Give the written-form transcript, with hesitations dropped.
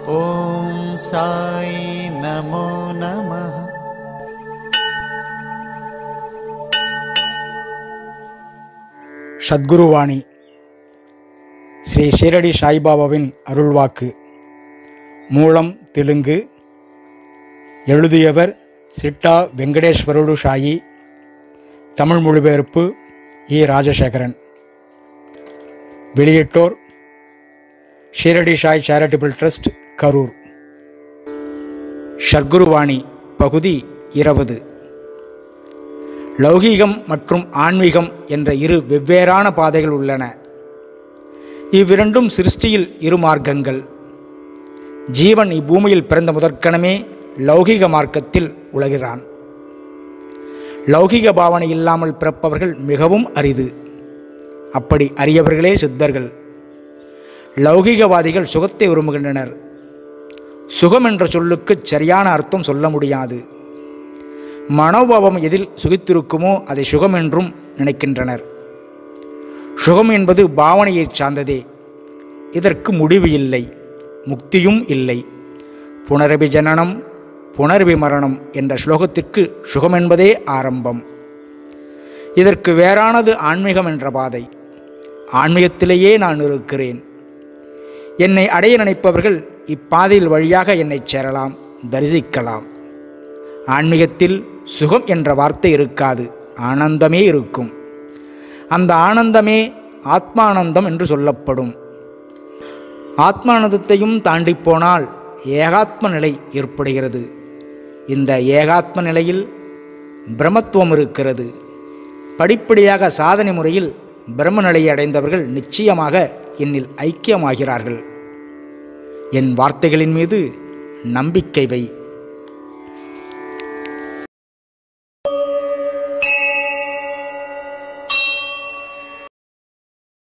ஓம் சாய் நமோ நமः. சத்குருவாணி ஸ்ரீ ஷீரடி சாய்பாபாவின் அருள்வாக்கு. மூலம் தெலுங்கு. எழுதியவர் சிட்டா வெங்கடேஸ்வரடு சாயி. தமிழ் மொழிபெயர்ப்பு இ. ராஜசேகரன். வெளியிட்டோர் ஷீரடி சாய் சேரிட்டபிள் ட்ரஸ்ட், கரூர். சத்குருவாணி பகுதி 20. லௌகீகம் மற்றும் ஆன்மீகம் என்ற இரு வெவ்வேறான பாதைகள் உள்ளன. இவ்விரண்டும் சிருஷ்டியில் இரு மார்க்கங்கள். ஜீவன் இப்பூமியில் பிறந்த முதற்கணமே லௌகீக மார்க்கத்தில் உலகிறான். லௌகீக பாவனை இல்லாமல் பிறப்பவர்கள் மிகவும் அரிது. அப்படி அரியவர்களே சித்தர்கள். லௌகீகவாதிகள் சுகத்தை விரும்புகின்றனர். சுகம் என்ற சொல்லுக்கு சரியான அர்த்தம் சொல்ல முடியாது. மனோபாவம் எதில் சுகித்திருக்குமோ அதை சுகம் என்றும் நினைக்கின்றனர். சுகம் என்பது பாவனையை சார்ந்ததே. இதற்கு முடிவு இல்லை, முக்தியும் இல்லை. புனரபி ஜனனம் புனரபி மரணம் என்ற ஸ்லோகத்திற்கு சுகம் என்பதே ஆரம்பம். இதற்கு வேறானது ஆன்மீகம் என்ற பாதை. ஆன்மீகத்திலேயே நான் இருக்கிறேன். என்னை அடைய நினைப்பவர்கள் இப்பாதையில் வழியாக என்னை சேரலாம், தரிசிக்கலாம். ஆன்மீகத்தில் சுகம் என்ற வார்த்தை இருக்காது, ஆனந்தமே இருக்கும். அந்த ஆனந்தமே ஆத்மானந்தம் என்று சொல்லப்படும். ஆத்மானந்தத்தையும் தாண்டி போனால் ஏகாத்ம நிலை ஏற்படுகிறது. இந்த ஏகாத்ம நிலையில் பிரம்மத்துவம் இருக்கிறது. படிப்படியாக சாதனை முறையில் பிரம்ம நிலையை அடைந்தவர்கள் நிச்சயமாக என்னில் ஐக்கியமாகிறார்கள். என் வார்த்தைகளின் மீது நம்பிக்கை வை.